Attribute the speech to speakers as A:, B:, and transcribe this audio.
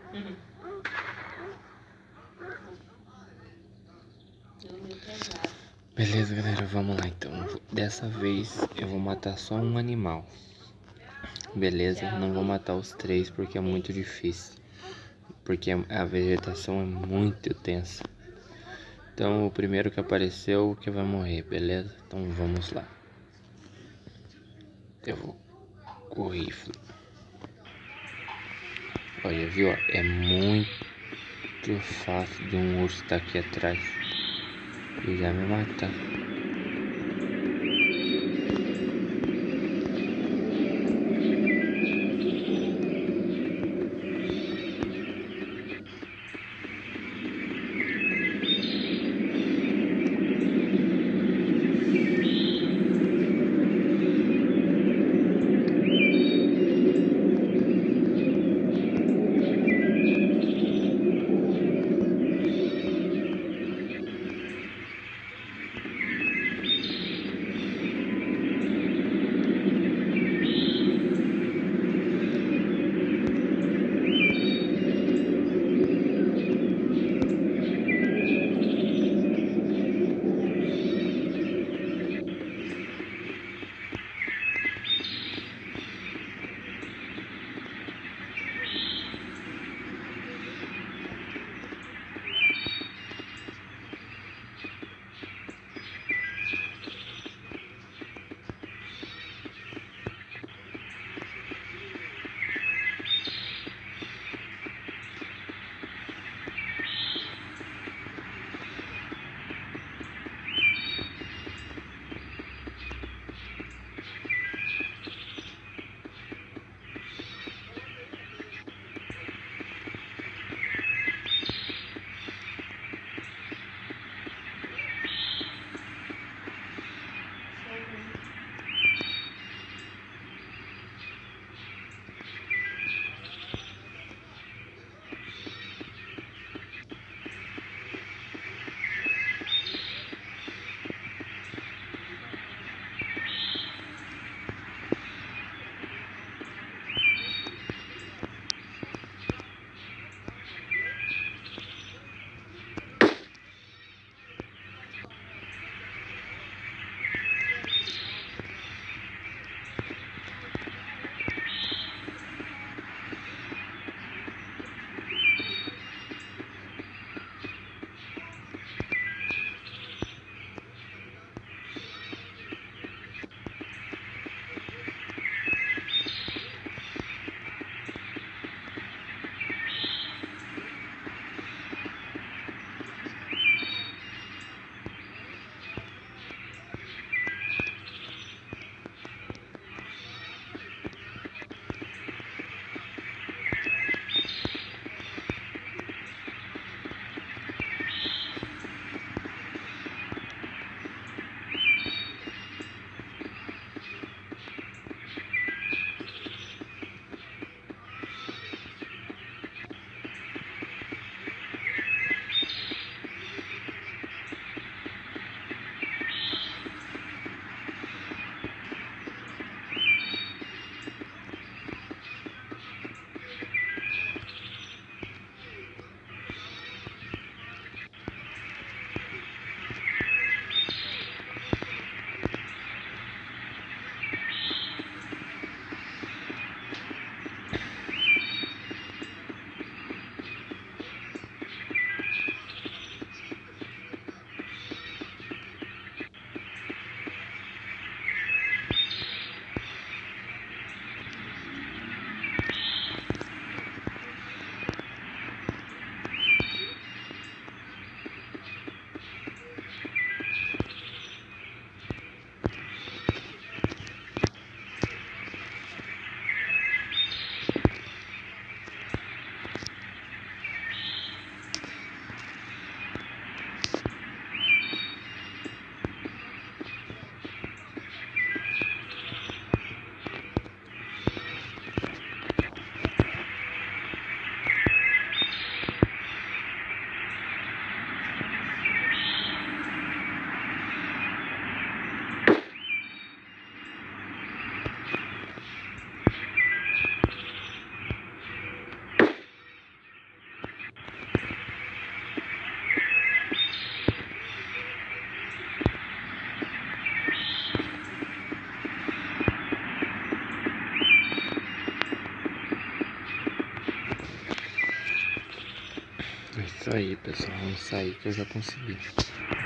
A: Beleza, galera, vamos lá então. Dessa vez eu vou matar só um animal. Beleza? Não vou matar os três porque é muito difícil. Porque a vegetação é muito tensa. Então o primeiro que apareceu que vai morrer, beleza? Então vamos lá. Eu vou com o rifle. Olha, viu? É muito fácil de um urso estar aqui atrás e já me matar. É isso aí, pessoal. Vamos sair que eu já consegui.